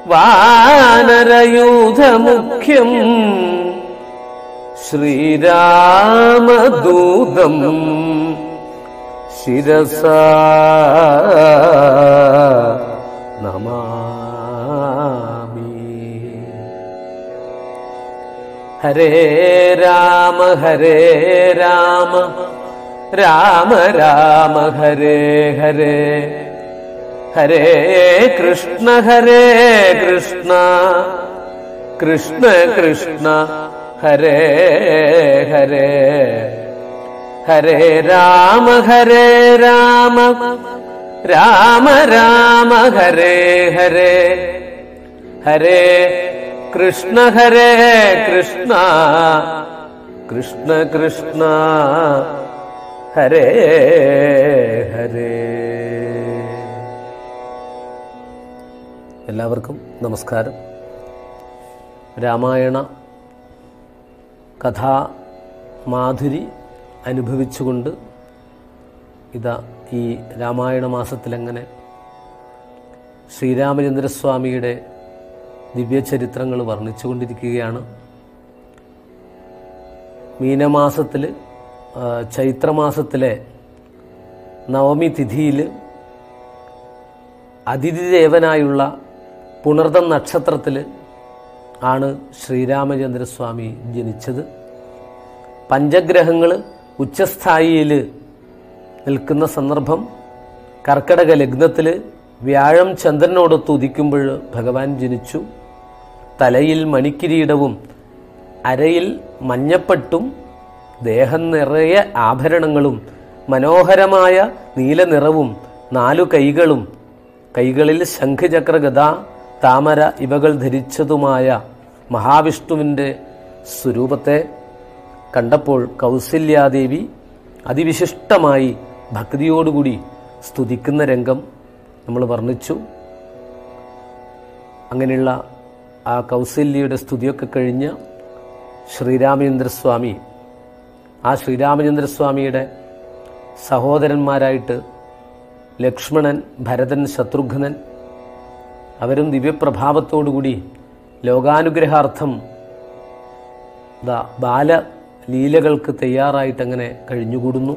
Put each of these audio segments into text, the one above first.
വാനരയൂഥമുഖ്യം ശ്രീരാമദൂതം ശിരസാ നമാമി. ഹരേ രാമ ഹരേ രാമ രാമ രാമ ഹരേ ഹരേ ഹരേ കൃഷ്ണ കൃഷ്ണ കൃഷ്ണ ഹരേ ഹരേ ഹരേ രാമ രാമ രാമ ഹരേ ഹരേ ഹരേ കൃഷ്ണ കൃഷ്ണ കൃഷ്ണ ഹരേ ഹരേ. എല്ലാവർക്കും നമസ്കാരം. രാമായണ കഥാമാധുരി അനുഭവിച്ചുകൊണ്ട് ഇതാ ഈ രാമായണ മാസത്തിലങ്ങനെ ശ്രീരാമചന്ദ്രസ്വാമിയുടെ ദിവ്യചരിത്രങ്ങൾ വർണ്ണിച്ചുകൊണ്ടിരിക്കുകയാണ്. മീനമാസത്തിൽ ചൈത്രമാസത്തിലെ നവമി തിഥിയിൽ അതിഥിദേവനായുള്ള പുണർദം നക്ഷത്രത്തിൽ ആണ് ശ്രീരാമചന്ദ്രസ്വാമി ജനിച്ചത്. പഞ്ചഗ്രഹങ്ങൾ ഉച്ചസ്ഥായിയിൽ നിൽക്കുന്ന സന്ദർഭം കർക്കടക ലഗ്നത്തിൽ വ്യാഴം ചന്ദ്രനോടൊത്ത് ഉദിക്കുമ്പോൾ ഭഗവാൻ ജനിച്ചു. തലയിൽ മണിക്കിരീടവും അരയിൽ മഞ്ഞപ്പട്ടും ദേഹം നിറയെ ആഭരണങ്ങളും മനോഹരമായ നീലനിറവും 4 കൈകളും കൈകളിൽ ശംഖചക്ര ഗദ താമര ഇവകൾ ധരിച്ചതുമായ മഹാവിഷ്ണുവിൻ്റെ സ്വരൂപത്തെ കണ്ടപ്പോൾ കൗസല്യാദേവി അതിവിശിഷ്ടമായി ഭക്തിയോടുകൂടി സ്തുതിക്കുന്ന രംഗം നമ്മൾ വർണ്ണിച്ചു. അങ്ങനെയുള്ള ആ കൗസല്യയുടെ സ്തുതിയൊക്കെ കഴിഞ്ഞ ശ്രീരാമചന്ദ്രസ്വാമി, ആ ശ്രീരാമചന്ദ്രസ്വാമിയുടെ സഹോദരന്മാരായിട്ട് ലക്ഷ്മണൻ, ഭരതൻ, ശത്രുഘ്നൻ അവരും ദിവ്യപ്രഭാവത്തോടുകൂടി ലോകാനുഗ്രഹാർത്ഥം ബാലലീലകൾക്ക് തയ്യാറായിട്ടങ്ങനെ കഴിഞ്ഞുകൂടുന്നു.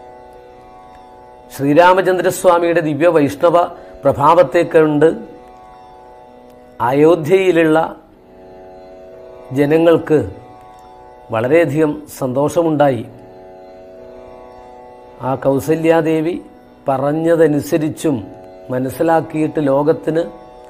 ശ്രീരാമചന്ദ്രസ്വാമിയുടെ ദിവ്യ വൈഷ്ണവ പ്രഭാവത്തെ കണ്ട് അയോധ്യയിലുള്ള ജനങ്ങൾക്ക് വളരെയധികം സന്തോഷമുണ്ടായി. ആ കൗസല്യാദേവി പറഞ്ഞതനുസരിച്ചും മനസ്സിലാക്കിയിട്ട് ലോകത്തിന്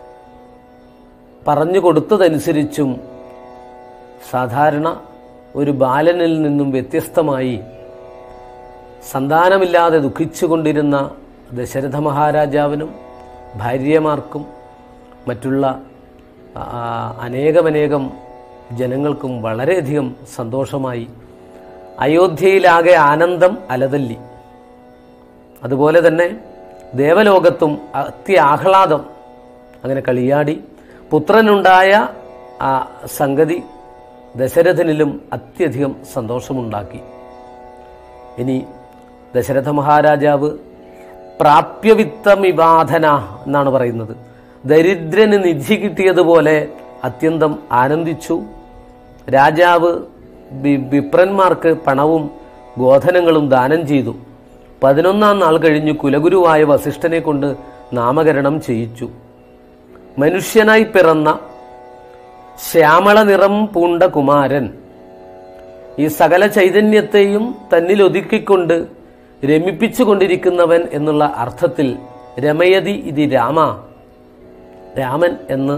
പറഞ്ഞു കൊടുത്തതനുസരിച്ചും സാധാരണ ഒരു ബാലനിൽ നിന്നും വ്യത്യസ്തമായി സന്താനമില്ലാതെ ദുഃഖിച്ചുകൊണ്ടിരുന്ന ദശരഥ മഹാരാജാവിനും ഭാര്യമാർക്കും മറ്റുള്ള അനേകമനേകം ജനങ്ങൾക്കും വളരെയധികം സന്തോഷമായി. അയോധ്യയിലാകെ ആനന്ദം അലതല്ലി. അതുപോലെ തന്നെ ദേവലോകത്തും അത്യാഹ്ലാദം അങ്ങനെ കളിയാടി. പുത്രനുണ്ടായ ആ സംഗതി ദശരഥനിലും അത്യധികം സന്തോഷമുണ്ടാക്കി. ഇനി ദശരഥ മഹാരാജാവ് പ്രാപ്യവിത്തമിവാധന എന്നാണ് പറയുന്നത്. ദരിദ്രന് നിധി കിട്ടിയതുപോലെ അത്യന്തം ആനന്ദിച്ചു. രാജാവ് വിപ്രന്മാർക്ക് പണവും ഗോധനങ്ങളും ദാനം ചെയ്തു. 11-ാം നാൾ കഴിഞ്ഞു കുലഗുരുവായ വസിഷ്ഠനെ കൊണ്ട് നാമകരണം ചെയ്യിച്ചു. മനുഷ്യനായി പിറന്ന ശ്യാമള നിറം പൂണ്ട കുമാരൻ ഈ സകല ചൈതന്യത്തെയും തന്നിൽ ഒതുക്കിക്കൊണ്ട് രമിപ്പിച്ചുകൊണ്ടിരിക്കുന്നവൻ എന്നുള്ള അർത്ഥത്തിൽ രമയതി ഇതി രാമ, രാമൻ എന്ന്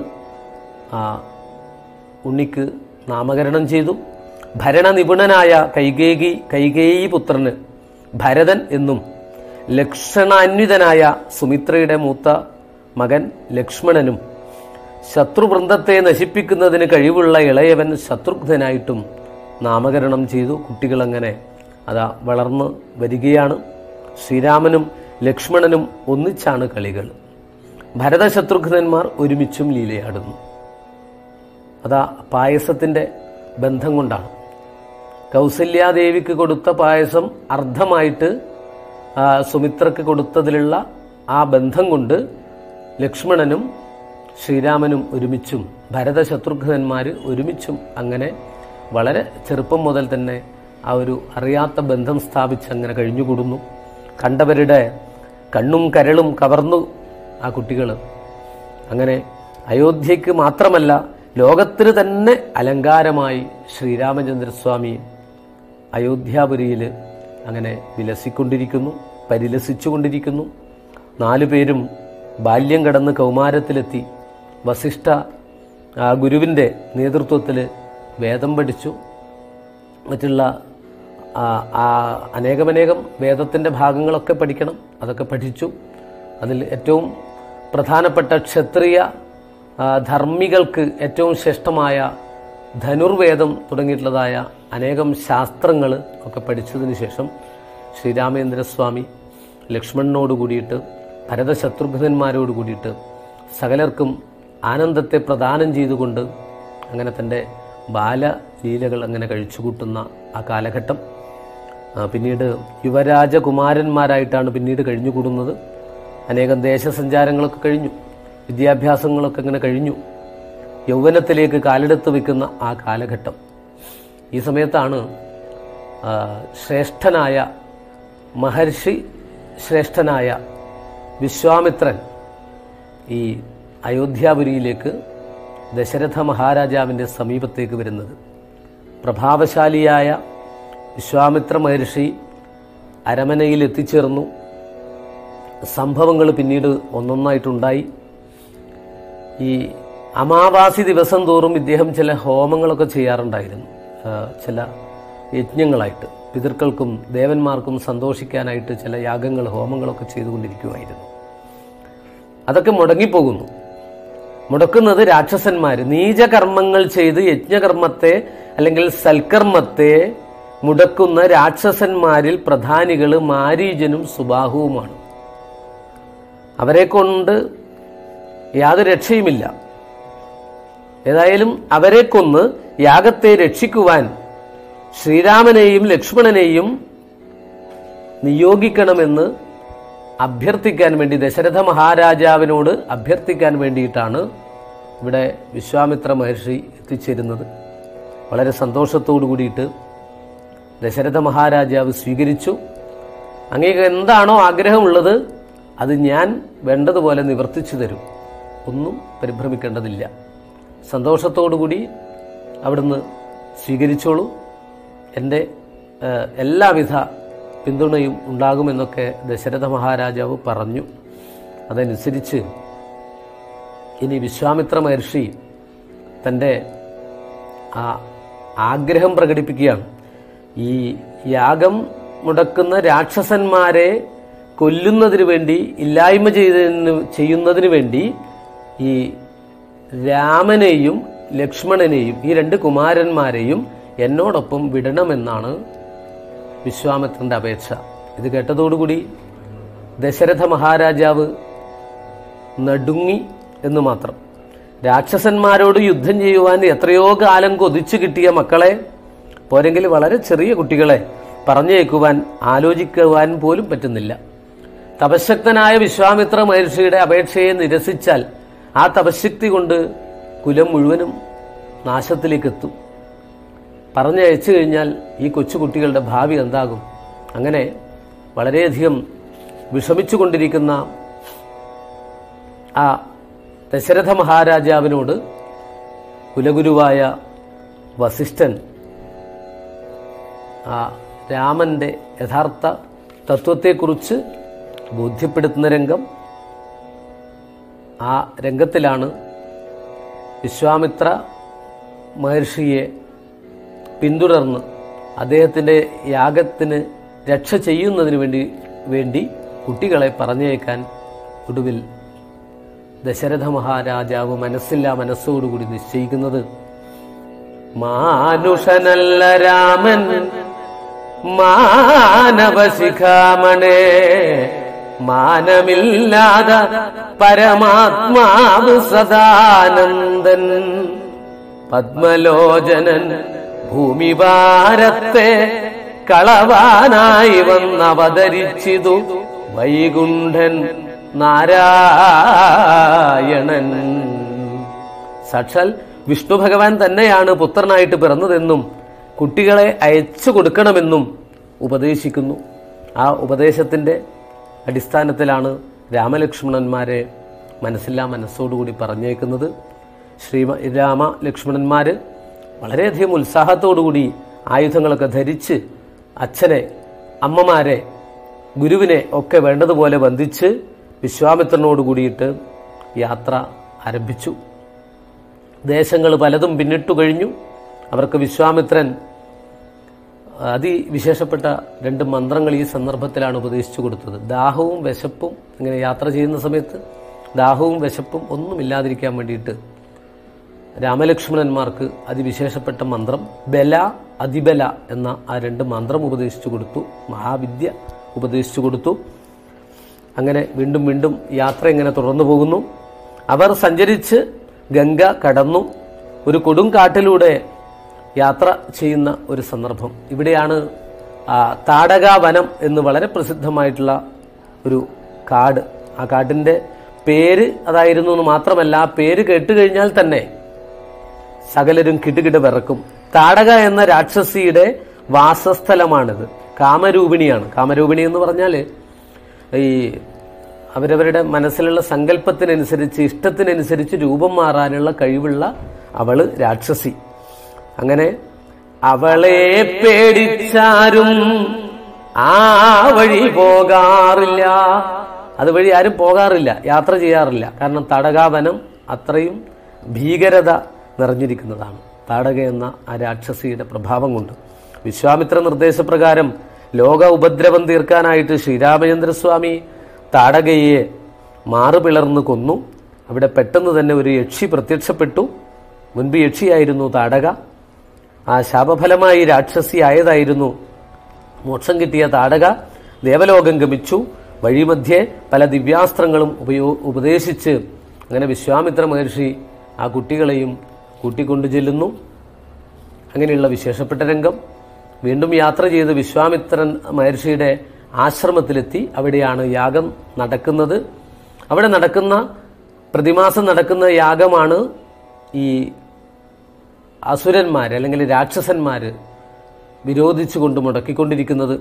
ഉണ്ണിക്ക് നാമകരണം ചെയ്തു. ഭരണനിപുണനായ കൈകേയി പുത്രന് ഭരതൻ എന്നും ലക്ഷണാന്വിതനായ സുമിത്രയുടെ മൂത്ത മകൻ ലക്ഷ്മണനും ശത്രുവൃന്ദത്തെ നശിപ്പിക്കുന്നതിന് കഴിവുള്ള ഇളയവൻ ശത്രുഘ്നനായിട്ടും നാമകരണം ചെയ്തു. കുട്ടികളങ്ങനെ വളർന്നു വരികയാണ്. ശ്രീരാമനും ലക്ഷ്മണനും ഒന്നിച്ചാണ് കളികൾ. ഭരതശത്രുഘ്നന്മാർ ഒരുമിച്ചും ലീലയാടുന്നു. പായസത്തിൻ്റെ ബന്ധം കൊണ്ടാണ്. കൗസല്യാദേവിക്ക് കൊടുത്ത പായസം അർദ്ധമായിട്ട് സുമിത്രക്ക് കൊടുത്തതിലുള്ള ആ ബന്ധം കൊണ്ട് ലക്ഷ്മണനും ശ്രീരാമനും ഒരുമിച്ചും ഭരതശത്രുഘ്നന്മാർ ഒരുമിച്ചും അങ്ങനെ വളരെ ചെറുപ്പം മുതൽ തന്നെ ആ ഒരു അറിയാത്ത ബന്ധം സ്ഥാപിച്ച് അങ്ങനെ കഴിഞ്ഞുകൂടുന്നു. കണ്ടവരുടെ കണ്ണും കരളും കവർന്നു ആ കുട്ടികൾ. അങ്ങനെ അയോധ്യയ്ക്ക് മാത്രമല്ല ലോകത്തിന് തന്നെ അലങ്കാരമായി ശ്രീരാമചന്ദ്രസ്വാമി അയോധ്യാപുരിയിൽ അങ്ങനെ വിലസിക്കൊണ്ടിരിക്കുന്നു, പരിലസിച്ചുകൊണ്ടിരിക്കുന്നു. 4 പേരും ബാല്യം കടന്ന് കൗമാരത്തിലെത്തി. വസിഷ്ഠ ഗുരുവിൻ്റെ നേതൃത്വത്തിൽ വേദം പഠിച്ചു. മറ്റുള്ള അനേകമനേകം വേദത്തിൻ്റെ ഭാഗങ്ങളൊക്കെ പഠിക്കണം, അതൊക്കെ പഠിച്ചു. അതിൽ ഏറ്റവും പ്രധാനപ്പെട്ട ക്ഷത്രിയ ധർമ്മികൾക്ക് ഏറ്റവും ശ്രേഷ്ഠമായ ധനുർവേദം തുടങ്ങിയിട്ടുള്ളതായ അനേകം ശാസ്ത്രങ്ങൾ ഒക്കെ പഠിച്ചതിന് ശേഷം ശ്രീരാമചന്ദ്രസ്വാമി ലക്ഷ്മണനോട് കൂടിയിട്ട് ഭരതശത്രുഘ്നന്മാരോട് കൂടിയിട്ട് സകലർക്കും ആനന്ദത്തെ പ്രദാനം ചെയ്തുകൊണ്ട് അങ്ങനെ തൻ്റെ ബാലലീലകൾ അങ്ങനെ കഴിച്ചുകൂട്ടുന്ന ആ കാലഘട്ടം. പിന്നീട് യുവരാജകുമാരന്മാരായിട്ടാണ് പിന്നീട് കഴിഞ്ഞുകൂടുന്നത്. അനേകം ദേശസഞ്ചാരങ്ങളൊക്കെ കഴിഞ്ഞു, വിദ്യാഭ്യാസങ്ങളൊക്കെ അങ്ങനെ കഴിഞ്ഞു, യൗവനത്തിലേക്ക് കാലെടുത്ത് വയ്ക്കുന്ന ആ കാലഘട്ടം. ഈ സമയത്താണ് ശ്രേഷ്ഠനായ മഹർഷി ശ്രേഷ്ഠനായ വിശ്വാമിത്രൻ ഈ അയോധ്യാപുരിയിലേക്ക് ദശരഥ മഹാരാജാവിൻ്റെ സമീപത്തേക്ക് വരുന്നത്. പ്രഭാവശാലിയായ വിശ്വാമിത്ര മഹർഷി അരമനയിൽ എത്തിച്ചേർന്നു. സംഭവങ്ങൾ പിന്നീട് ഒന്നൊന്നായിട്ടുണ്ടായി. ഈ അമാവാസി ദിവസം തോറും ഇദ്ദേഹം ചില ഹോമങ്ങളൊക്കെ ചെയ്യാറുണ്ടായിരുന്നു, ചില യജ്ഞങ്ങളായിട്ട്. പിതൃക്കൾക്കും ദേവന്മാർക്കും സന്തോഷിക്കാനായിട്ട് ചില യാഗങ്ങൾ ഹോമങ്ങളൊക്കെ ചെയ്തുകൊണ്ടിരിക്കുമായിരുന്നു. അതൊക്കെ മുടങ്ങിപ്പോകുന്നു. മുടക്കുന്നത് രാക്ഷസന്മാർ. നീചകർമ്മങ്ങൾ ചെയ്ത് യജ്ഞകർമ്മത്തെ അല്ലെങ്കിൽ സൽക്കർമ്മത്തെ മുടക്കുന്ന രാക്ഷസന്മാരിൽ പ്രധാനികൾ മാരീചനും സുബാഹുവുമാണ്. അവരെ കൊണ്ട് യാതൊരു രക്ഷയുമില്ല. ഏതായാലും അവരെ കൊന്ന് യാഗത്തെ രക്ഷിക്കുവാൻ ശ്രീരാമനെയും ലക്ഷ്മണനെയും നിയോഗിക്കണമെന്ന് അഭ്യർത്ഥിക്കാൻ വേണ്ടി, ദശരഥ മഹാരാജാവിനോട് അഭ്യർത്ഥിക്കാൻ വേണ്ടിയിട്ടാണ് ഇവിടെ വിശ്വാമിത്ര മഹർഷി എത്തിച്ചേരുന്നത്. വളരെ സന്തോഷത്തോടു കൂടിയിട്ട് ദശരഥ മഹാരാജാവ് സ്വീകരിച്ചു. അങ്ങേക്ക് എന്താണോ ആഗ്രഹമുള്ളത് അത് ഞാൻ വേണ്ടതുപോലെ നിവർത്തിച്ചു തരും, ഒന്നും പരിഭ്രമിക്കേണ്ടതില്ല, സന്തോഷത്തോടുകൂടി അവിടുന്ന് സ്വീകരിച്ചോളൂ, എൻ്റെ എല്ലാവിധ പിന്തുണയും ഉണ്ടാകുമെന്നൊക്കെ ദശരഥ മഹാരാജാവ് പറഞ്ഞു. അതനുസരിച്ച് ഇനി വിശ്വാമിത്ര മഹർഷി തൻ്റെ ആ ആഗ്രഹം പ്രകടിപ്പിക്കുകയാണ്. ഈ യാഗം മുടക്കുന്ന രാക്ഷസന്മാരെ കൊല്ലുന്നതിന് വേണ്ടി, ഇല്ലായ്മ ചെയ്യുന്നതിന് വേണ്ടി ഈ രാമനെയും ലക്ഷ്മണനെയും, ഈ 2 കുമാരന്മാരെയും എന്നോടൊപ്പം വിടണമെന്നാണ് വിശ്വാമിത്രന്റെ അപേക്ഷ. ഇത് കേട്ടതോടുകൂടി ദശരഥ മഹാരാജാവ് നടുങ്ങി എന്ന് മാത്രം. രാക്ഷസന്മാരോട് യുദ്ധം ചെയ്യുവാൻ എത്രയോ കാലം കൊതിച്ചു കിട്ടിയ മക്കളെ, പോരെങ്കിൽ വളരെ ചെറിയ കുട്ടികളെ പറഞ്ഞേക്കുവാൻ ആലോചിക്കുവാൻ പോലും പറ്റുന്നില്ല. തപശക്തനായ വിശ്വാമിത്ര മഹർഷിയുടെ അപേക്ഷയെ നിരസിച്ചാൽ ആ തപശക്തി കൊണ്ട് കുലം മുഴുവനും നാശത്തിലേക്ക് എത്തും. പറഞ്ഞയച്ചു കഴിഞ്ഞാൽ ഈ കൊച്ചുകുട്ടികളുടെ ഭാവി എന്താകും? അങ്ങനെ വളരെയധികം വിഷമിച്ചുകൊണ്ടിരിക്കുന്ന ആ ദശരഥ മഹാരാജാവിനോട് കുലഗുരുവായ വസിഷ്ഠൻ ആ രാമന്റെ യഥാർത്ഥ തത്വത്തെക്കുറിച്ച് ബോധ്യപ്പെടുത്തുന്ന രംഗം. ആ രംഗത്തിലാണ് വിശ്വാമിത്ര മഹർഷിയെ പിന്തുടർന്ന് അദ്ദേഹത്തിൻ്റെ യാഗത്തിന് രക്ഷ ചെയ്യുന്നതിന് വേണ്ടി കുട്ടികളെ പറഞ്ഞയക്കാൻ ഒടുവിൽ ദശരഥ മഹാരാജാവ് മനസ്സില്ലാ മനസ്സോടുകൂടി നിശ്ചയിക്കുന്നത്. മാനുഷനല്ല രാമൻ മാനവശിഖാമണേ, മാനമില്ലാത പരമാത്മാവ് സദാനന്ദൻ, പത്മലോചനൻ ഭൂമിഭാരത്തെ കളവാനായി വന്നവതരിച്ചിതു വൈകുണ്ഠൻ നാരായണൻ. സാക്ഷാൽ വിഷ്ണു ഭഗവാൻ തന്നെയാണ് പുത്രനായിട്ട് പിറന്നതെന്നും കുട്ടികളെ അയച്ചു കൊടുക്കണമെന്നും ഉപദേശിക്കുന്നു. ആ ഉപദേശത്തിന്റെ അടിസ്ഥാനത്തിലാണ് രാമലക്ഷ്മണന്മാരെ മനസ്സില്ലാ മനസ്സോടുകൂടി പറഞ്ഞേക്കുന്നത്. രാമ ലക്ഷ്മണന്മാര് വളരെയധികം ഉത്സാഹത്തോടുകൂടി ആയുധങ്ങളൊക്കെ ധരിച്ച് അച്ഛനെ, അമ്മമാരെ, ഗുരുവിനെ ഒക്കെ വേണ്ടതുപോലെ വന്ദിച്ച് വിശ്വാമിത്രനോട് കൂടിയിട്ട് യാത്ര ആരംഭിച്ചു. ദേശങ്ങൾ പലതും പിന്നിട്ടു കഴിഞ്ഞു. അവർക്ക് വിശ്വാമിത്രൻ അതിവിശേഷപ്പെട്ട 2 മന്ത്രങ്ങൾ ഈ സന്ദർഭത്തിലാണ് ഉപദേശിച്ചു കൊടുത്തത്. ദാഹവും വിശപ്പും, ഇങ്ങനെ യാത്ര ചെയ്യുന്ന സമയത്ത് ദാഹവും വിശപ്പും ഒന്നുമില്ലാതിരിക്കാൻ വേണ്ടിയിട്ട് രാമലക്ഷ്മണന്മാർക്ക് അതിവിശേഷപ്പെട്ട മന്ത്രം ബല, അതിബല എന്ന ആ 2 മന്ത്രം ഉപദേശിച്ചു കൊടുത്തു. മഹാവിദ്യ ഉപദേശിച്ചു കൊടുത്തു. അങ്ങനെ വീണ്ടും വീണ്ടും യാത്ര ഇങ്ങനെ തുടർന്നു പോകുന്നു. അവർ സഞ്ചരിച്ച് ഗംഗ കടന്നു. ഒരു കൊടുങ്കാട്ടിലൂടെ യാത്ര ചെയ്യുന്ന ഒരു സന്ദർഭം. ഇവിടെയാണ് താടകാവനം എന്ന് വളരെ പ്രസിദ്ധമായിട്ടുള്ള ഒരു കാട്. ആ കാടിന്റെ പേര് അതായിരുന്നു എന്ന് മാത്രമല്ല, ആ പേര് കേട്ടുകഴിഞ്ഞാൽ തന്നെ സകലരും കിടുകിട വിറക്കും. താടക എന്ന രാക്ഷസിയുടെ വാസസ്ഥലമാണിത്. കാമരൂപിണിയാണ്. കാമരൂപിണി എന്ന് പറഞ്ഞാല് ഈ അവരവരുടെ മനസ്സിലുള്ള സങ്കല്പത്തിനനുസരിച്ച്, ഇഷ്ടത്തിനനുസരിച്ച് രൂപം മാറാനുള്ള കഴിവുള്ള അവള് രാക്ഷസി. അങ്ങനെ അവളെ പേടിച്ചാരും ആ വഴി പോകാറില്ല. അതുവഴി ആരും പോകാറില്ല, യാത്ര ചെയ്യാറില്ല. കാരണം താടകാവനം അത്രയും ഭീകരത നിറഞ്ഞിരിക്കുന്നതാണ്. താടക എന്ന ആ രാക്ഷസിയുടെ പ്രഭാവം കൊണ്ട് വിശ്വാമിത്ര നിർദ്ദേശപ്രകാരം ലോക ഉപദ്രവം തീർക്കാനായിട്ട് ശ്രീരാമചന്ദ്രസ്വാമി താടകയെ മാറുപിളർന്ന് കൊന്നു. അവിടെ പെട്ടെന്ന് തന്നെ ഒരു യക്ഷി പ്രത്യക്ഷപ്പെട്ടു. മുൻപ് യക്ഷിയായിരുന്നു താടക. ആ ശാപഫലമായി രാക്ഷസിയായതായിരുന്നു. മോക്ഷം കിട്ടിയ താടക ദേവലോകം ഗമിച്ചു. വഴിമധ്യേ പല ദിവ്യാസ്ത്രങ്ങളും ഉപദേശിച്ച് അങ്ങനെ വിശ്വാമിത്ര മഹർഷി ആ കുട്ടികളെയും കൂട്ടിക്കൊണ്ടു ചെല്ലുന്നു. അങ്ങനെയുള്ള വിശേഷപ്പെട്ട രംഗം. വീണ്ടും യാത്ര ചെയ്ത് വിശ്വാമിത്രൻ മഹർഷിയുടെ ആശ്രമത്തിലെത്തി. അവിടെയാണ് യാഗം നടക്കുന്നത്. അവിടെ നടക്കുന്ന പ്രതിമാസം നടക്കുന്ന യാഗമാണ് ഈ അസുരന്മാര് അല്ലെങ്കിൽ രാക്ഷസന്മാര് വിരോധിച്ചുകൊണ്ട് മുടക്കിക്കൊണ്ടിരിക്കുന്നത്.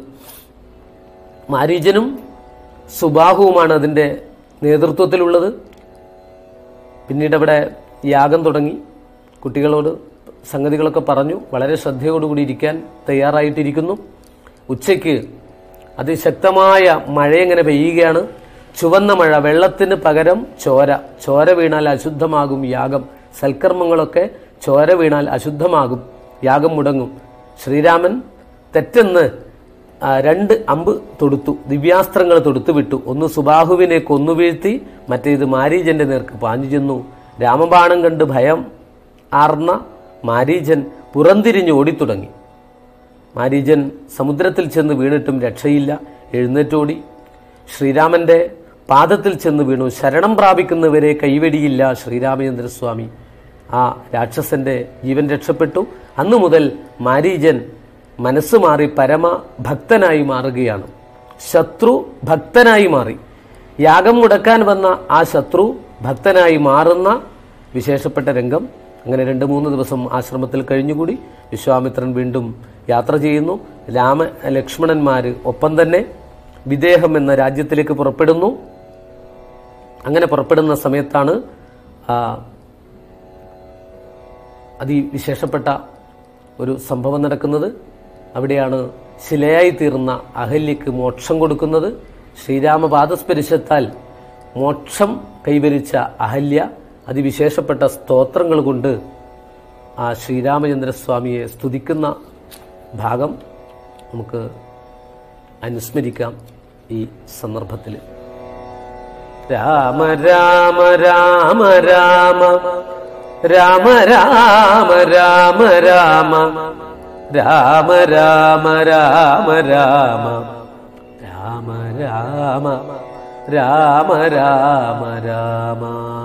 മാരീചനും സുബാഹുവുമാണ് അതിന്റെ നേതൃത്വത്തിലുള്ളത്. പിന്നീട് അവിടെ യാഗം തുടങ്ങി. കുട്ടികളോട് സംഗതികളൊക്കെ പറഞ്ഞു. വളരെ ശ്രദ്ധയോടുകൂടി ഇരിക്കാൻ തയ്യാറായിട്ടിരിക്കുന്നു. ഉച്ചയ്ക്ക് അതിശക്തമായ മഴയെങ്ങനെ പെയ്യുകയാണ്. ചുവന്ന മഴ, വെള്ളത്തിന് പകരം ചോര. ചോര വീണാൽ അശുദ്ധമാകും യാഗം. സൽക്കർമ്മങ്ങളൊക്കെ ചോര വീണാൽ അശുദ്ധമാകും, യാഗം മുടങ്ങും. ശ്രീരാമൻ തെറ്റെന്ന് 2 അമ്പ് തൊടുത്തു, ദിവ്യാസ്ത്രങ്ങൾ തൊടുത്തു വിട്ടു. ഒന്ന് സുബാഹുവിനെ കൊന്നുവീഴ്ത്തി, മറ്റേത് മാരീചന്റെ നേർക്ക് പാഞ്ഞു ചെന്നു. രാമബാണം കണ്ട് ഭയം ആർന്ന മാരീചൻ പുറംതിരിഞ്ഞ് ഓടിത്തുടങ്ങി. മാരീചൻ സമുദ്രത്തിൽ ചെന്ന് വീണിട്ടും രക്ഷയില്ല. എഴുന്നേറ്റോടി ശ്രീരാമന്റെ പാദത്തിൽ ചെന്ന് വീണു. ശരണം പ്രാപിക്കുന്നവരെ കൈവെടിയില്ല ശ്രീരാമചന്ദ്രസ്വാമി. ആ രാക്ഷസന്റെ ജീവൻ രക്ഷപ്പെട്ടു. അന്നു മുതൽ മാരീചൻ മനസ്സ് മാറി പരമഭക്തനായി മാറുകയാണ്. ശത്രു ഭക്തനായി മാറി. യാഗം മുടക്കാൻ വന്ന ആ ശത്രു ഭക്തനായി മാറുന്ന വിശേഷപ്പെട്ട രംഗം. അങ്ങനെ 2-3 ദിവസം ആശ്രമത്തിൽ കഴിഞ്ഞുകൂടി വിശ്വാമിത്രൻ വീണ്ടും യാത്ര ചെയ്യുന്നു. ലക്ഷ്മണന്മാര് ഒപ്പം തന്നെ വിദേഹം എന്ന രാജ്യത്തിലേക്ക് പുറപ്പെടുന്നു. അങ്ങനെ പുറപ്പെടുന്ന സമയത്താണ് അതിവിശേഷപ്പെട്ട ഒരു സംഭവം നടക്കുന്നത്. അവിടെയാണ് ശിലയായി തീർന്ന അഹല്യക്ക് മോക്ഷം കൊടുക്കുന്നത്. ശ്രീരാമപാദസ്പരിശത്താൽ മോക്ഷം കൈവരിച്ച അഹല്യ അതിവിശേഷപ്പെട്ട സ്തോത്രങ്ങൾ കൊണ്ട് ആ ശ്രീരാമചന്ദ്രസ്വാമിയെ സ്തുതിക്കുന്ന ഭാഗം നമുക്ക് അനുസ്മരിക്കാം ഈ സന്ദർഭത്തിൽ. രാമ രാമ രാമ രാമ രാമ രാമ രാമ രാമ രാമ രാമ രാമ രാമ രാമ രാമ രാമ രാമ രാമ.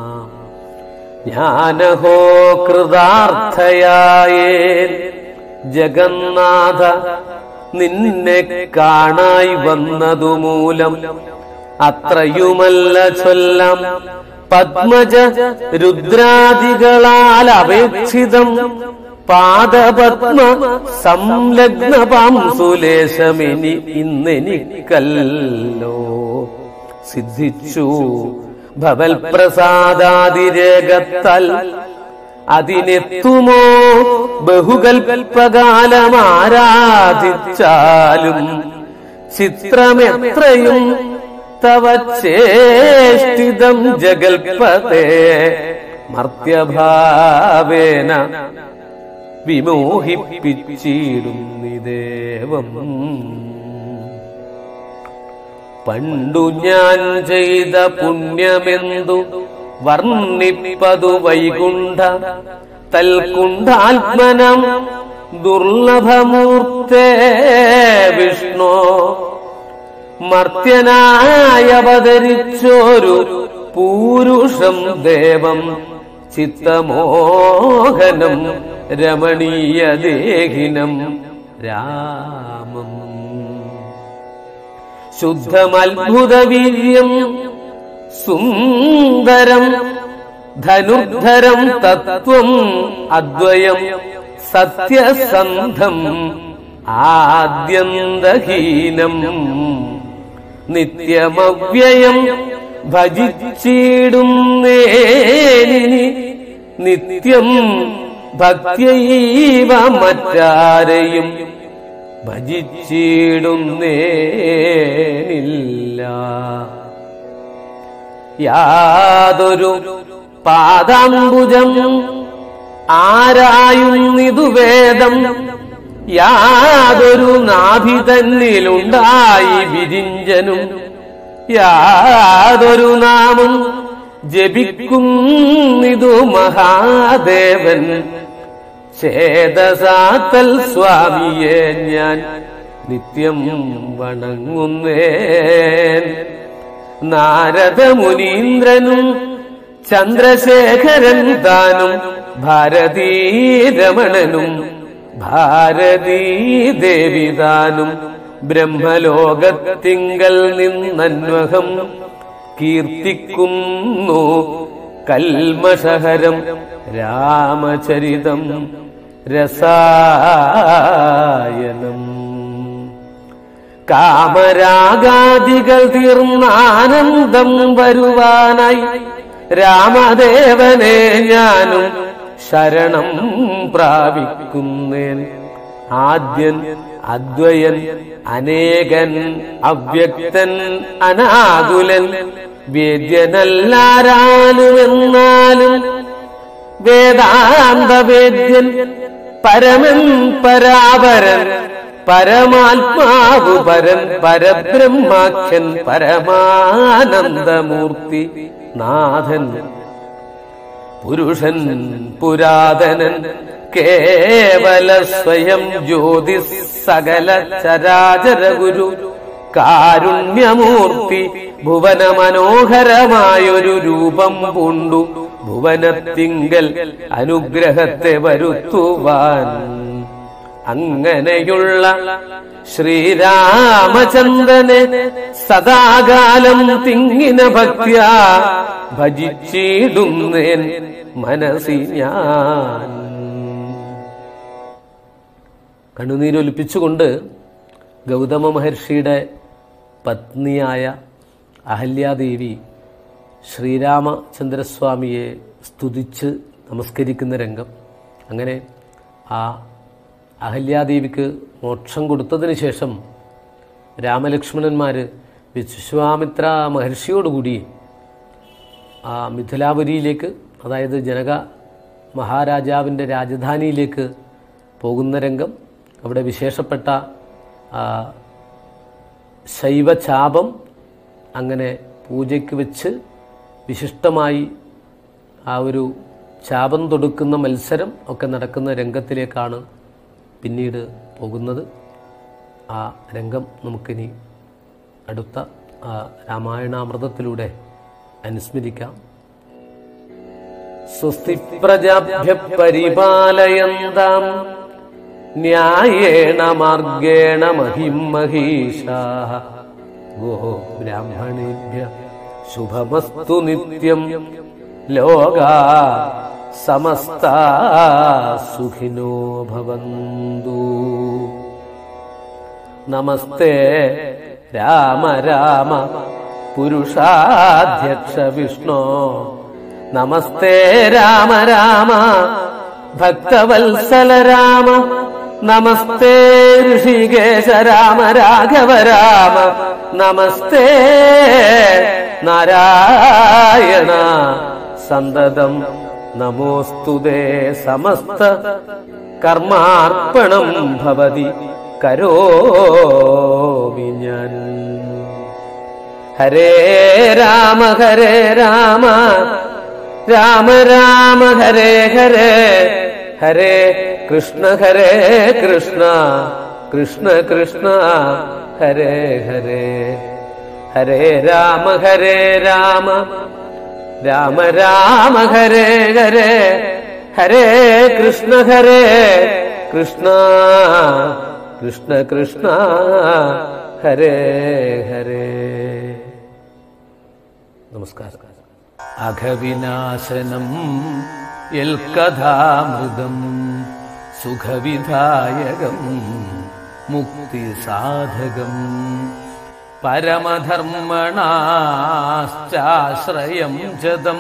ജ്ഞാനഹോ കൃതാർത്ഥയായേ ജഗന്നാഥ നിന്നെ കാണായി വന്നതു മൂലം അത്രയുമല്ല ചൊല്ലാം പത്മജ രുദ്രാദികളാൽ അപേക്ഷിതം പാദപത്മ സംലഗ്ന പാംസുലേശമിനി ഇന്നെനിക്കല്ലോ സിദ്ധിച്ചു ഭവൽ പ്രസാദാതിരേകത്താൽ അതിനെത്തുമോ ബഹുകൽപ്പകാലമാരാധിച്ചാലും ചിത്രമെത്രയും തവ ചേഷ്ടിതം ജഗൽപതേ മർത്യഭാവേന വിമോഹിപ്പിച്ചിടുന്നിദേവം. പണ്ടു ഞാൻ ചെയ്ത പുണ്യമെന്തു വർണ്ണിപ്പതു വൈകുണ്ഠ തൽകുണ്ഠാത്മനം ദുർലഭമൂർത്തേ വിഷ്ണോ. മർത്യനായവതരിച്ചോരു പൂരുഷം ദേവം ചിത്തമോഹനം രമണീയദേഹിനം രാമം. ശുദ്ധമത്ഭുതവീര്യം സുന്ദരം ധനുർധരം തത്വം അദ്വയം സത്യസന്ധം ആദ്യന്തഹീനം നിത്യമവ്യയം ഭജിച്ചിടുന്നേനി നിത്യം ഭക്ത്യൈവ മറ്റാരെയും ഭജിച്ചിടുന്നേനില്ല. യാതൊരു പാദാംബുജം ആരായുന്നിതു വേദം യാതൊരു നാഭി തന്നിലുണ്ടായി വിരിഞ്ചനും യാതൊരു നാമം ജപിക്കുന്നിതു മഹാദേവൻ ചേതസാത്തൽ സ്വാമിയെ ഞാൻ നിത്യം വണങ്ങുന്നേൻ. നാരദ മുനീന്ദ്രനും ചന്ദ്രശേഖരൻ താനും ഭാരതീരമണനും ഭാരതീദേവിതാനും ബ്രഹ്മലോകത്തിങ്കൽ നിന്നന്വഹം കീർത്തിക്കുന്നു കൽമഷഹരം രാമചരിതം രസായനം. കാമരാഗാദികൾ തീർന്നാനന്ദം വരുവാനായി രാമദേവനെ ഞാനും ശരണം പ്രാപിക്കുന്നേൻ. ആദ്യൻ അദ്വയൻ അനേകൻ അവ്യക്തൻ അനാകുലൻ വേദ്യനല്ലാരാലുമെന്നാലും വേദാന്ത വേദ്യൻ പരമൻ പരാപരൻ പരമാത്മാവു പരൻ പരബ്രഹ്മാഖ്യൻ പരമാനന്ദമൂർത്തി നാഥൻ പുരുഷൻ പുരാതനൻ കേവല സ്വയം ജ്യോതി സകല ചരാചര ഗുരു കാരുണ്യമൂർത്തി ഭുവന മനോഹരമായൊരു രൂപം പൂണ്ടു ഭുവനത്തിങ്കൽ അനുഗ്രഹത്തെ വരുത്തുവാൻ. അങ്ങനെയുള്ള ശ്രീരാമചന്ദ്രനെ സദാകാലം തിങ്ങിന ഭക്ത്യാ ഭജിച്ചിടുന്നേൻ മനസ്സി ഞാൻ. കണ്ണുനീരൊലിപ്പിച്ചുകൊണ്ട് ഗൗതമ മഹർഷിയുടെ പത്നിയായ അഹല്യാദേവി ശ്രീരാമചന്ദ്രസ്വാമിയെ സ്തുതിച്ച് നമസ്കരിക്കുന്ന രംഗം. അങ്ങനെ ആ അഹല്യാദേവിക്ക് മോക്ഷം കൊടുത്തതിന് ശേഷം രാമലക്ഷ്മണന്മാർ വിശ്വാമിത്ര മഹർഷിയോടുകൂടി ആ മിഥിലാപുരിയിലേക്ക്, അതായത് ജനക മഹാരാജാവിൻ്റെ രാജധാനിയിലേക്ക് പോകുന്ന രംഗം. അവിടെ വിശേഷപ്പെട്ട ശൈവചാപം അങ്ങനെ പൂജയ്ക്ക് വെച്ച് വിശിഷ്ടമായി ആ ഒരു ചാപം തൊടുക്കുന്ന മത്സരം ഒക്കെ നടക്കുന്ന രംഗത്തിലേക്കാണ് പിന്നീട് പോകുന്നത്. ആ രംഗം നമുക്കിനി അടുത്ത രാമായണാമൃതത്തിലൂടെ അനുസ്മരിക്കാം. സ്വസ്തി പ്രജാഭ്യ പരിപാലയന്താം ന്യായേണ മാർഗേണ മഹിം മഹീഷാഃ ഗോ ബ്രാഹ്മണേഭ്യഃ ശുഭമസ്തു നിത്യം ലോകാ സമസ്താ സുഖിനോ ഭവന്തു. നമസ്തേ രാമ രാമ പുരുഷാധ്യക്ഷ വിഷ്ണോ. നമസ്തേ രാമ രാമ ഭക്തവത്സല രാമ. നമസ്തേ ഋഷികേശ രാമ രാഘവ രാമ. നമസ്തേ നാരായണ സന്തതം നമോസ്തുതേ. സമസ്ത കർമാർപ്പണം ഭവതി കരോമി ഞാൻ. ഹരേ രാമ രാമ രാമ ഹരേ ഹരേ, ഹരേ കൃഷ്ണ കൃഷ്ണ കൃഷ്ണ ഹരേ ഹരേ. ഹരേ രാമ രാമ രാമ ഹരേ ഹരേ, ഹരേ കൃഷ്ണ കൃഷ്ണ കൃഷ്ണ ഹരേ ഹരേ. നമസ്കാരം. അഘവിനാശനം യൽകഥാമൃതം സുഖവിധായകം മുക്തിസാധകം പരമധർമ്മണാശ്ചാശ്രയം ജതം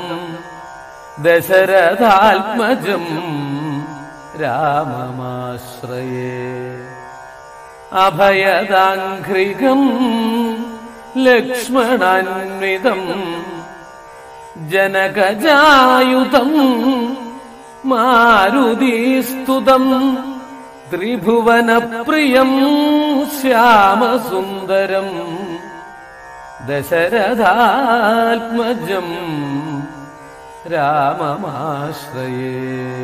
ദശരഥാത്മജം രാമമാശ്രയേ. അഭയദാഘ്രികം ലക്ഷ്മണാന്വിതം ജനകജായുധം മാരുതീസ്തുതം ത്രിഭുവനപ്രിയം ശ്യാമസുന്ദരം ദശരഥാത്മജം രാമമാശ്രയേ.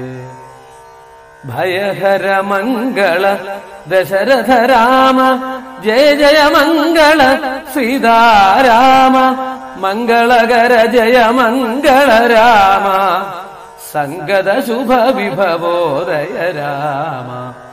ഭയഹരമംഗള ദശരഥ രാമ ജയ ജയ മംഗള സീതാരാമ. മംഗളകര ജയ മംഗള രാമ. സംഗത ശുഭ വിഭവോദയ രാമ.